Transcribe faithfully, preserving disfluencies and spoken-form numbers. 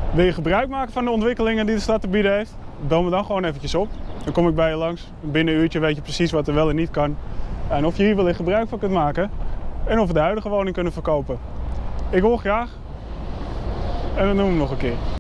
Wil je gebruik maken van de ontwikkelingen die de stad te bieden heeft? Bel me dan gewoon eventjes op. Dan kom ik bij je langs. Binnen een uurtje weet je precies wat er wel en niet kan. En of je hier wellicht gebruik van kunt maken. En of we de huidige woning kunnen verkopen. Ik hoor graag. En dan doen we hem nog een keer.